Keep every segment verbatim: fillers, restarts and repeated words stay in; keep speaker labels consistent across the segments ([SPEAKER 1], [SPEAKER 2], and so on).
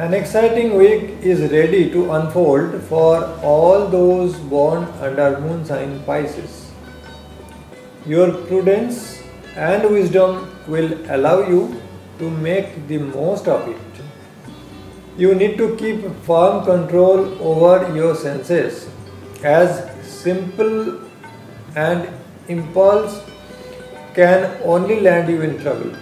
[SPEAKER 1] An exciting week is ready to unfold for all those born under moon sign Pisces. Your prudence and wisdom will allow you to make the most of it. You need to keep firm control over your senses, as simple and impulse can only land you in trouble.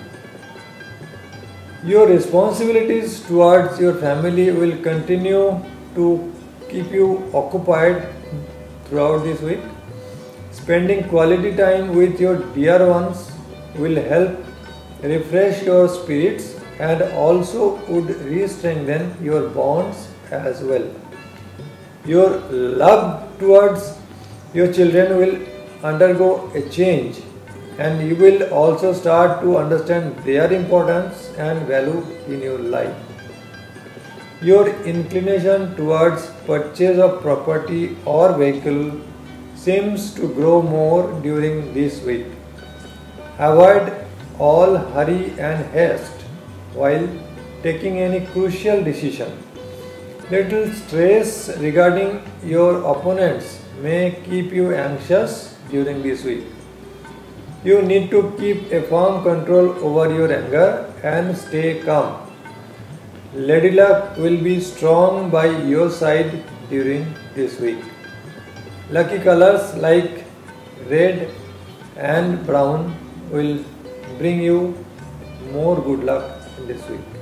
[SPEAKER 1] Your responsibilities towards your family will continue to keep you occupied throughout this week. Spending quality time with your dear ones will help refresh your spirits and also would re-strengthen your bonds as well. Your love towards your children will undergo a change, and you will also start to understand their importance and value in your life. Your inclination towards purchase of property or vehicle seems to grow more during this week. Avoid all hurry and haste while taking any crucial decision. Little stress regarding your opponents may keep you anxious during this week. You need to keep a firm control over your anger and stay calm. Lady luck will be strong by your side during this week. Lucky colors like red and brown will bring you more good luck in this week.